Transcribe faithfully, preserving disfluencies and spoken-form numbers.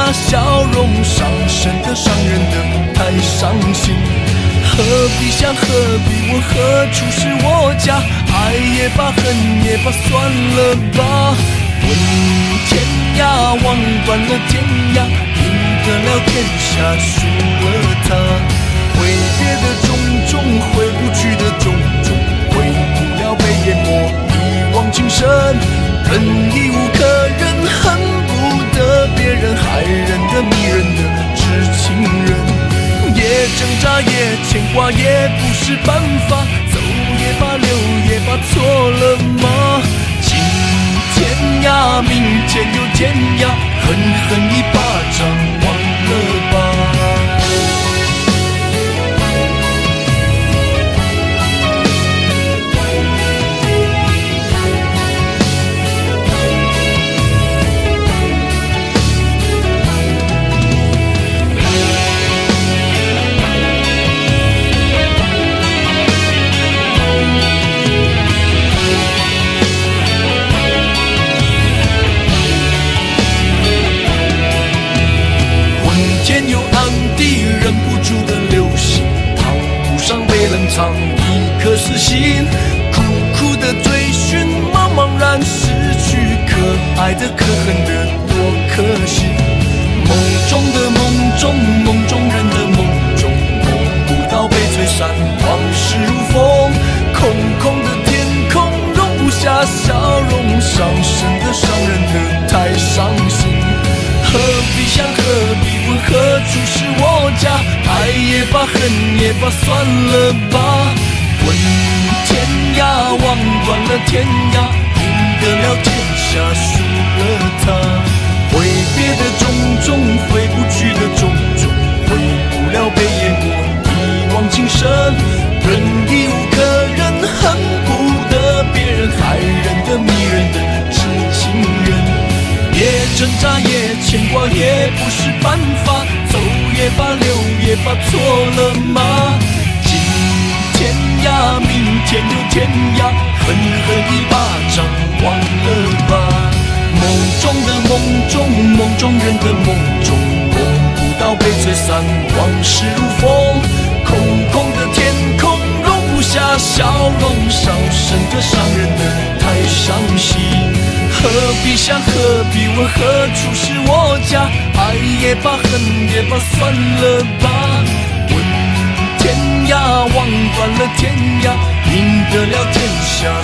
下笑容，伤身的伤人的太伤心。何必想何必问何处是我家，爱也罢恨也罢算了吧。问天涯望断了天涯，赢得了天下输了他。挥别的种种，回不去的种种，回不了被淹没一往情深。忍已无可忍，恨不得别人，害人的迷人的痴情人。也挣扎也牵挂也不是办法，走也罢留也罢，错了吗？今天涯明天又天涯，狠狠一巴掌忘了吧。忍不住的流星，烫不上被冷藏一颗死心，苦苦的追寻，茫茫然失去，可爱的可恨的多可惜。梦中的梦中，梦中人的梦中，梦不到被吹散，往事如风，空空的天空容不下笑容，伤身的伤人的太伤心。何必想何必问何处是我家，爱也罢恨也罢算了吧。问天涯望断了天涯，赢得了天下输了他。挥别的种种，回不去的种种，回不了被淹没一往情深。忍已无可忍，恨不得别人，害人的迷人的痴情人。也挣扎也牵挂也不是办法，走也罢留也罢，错了吗？今天涯明天又天涯，狠狠一巴掌忘了吧。梦中的梦中，梦中人的梦中，梦不到被吹散，往事如风，空空的天空容不下笑容，伤身的伤人的太伤心。何必想何必问何处是我家，爱也罢恨也罢算了吧。问天涯望断了天涯，赢得了天下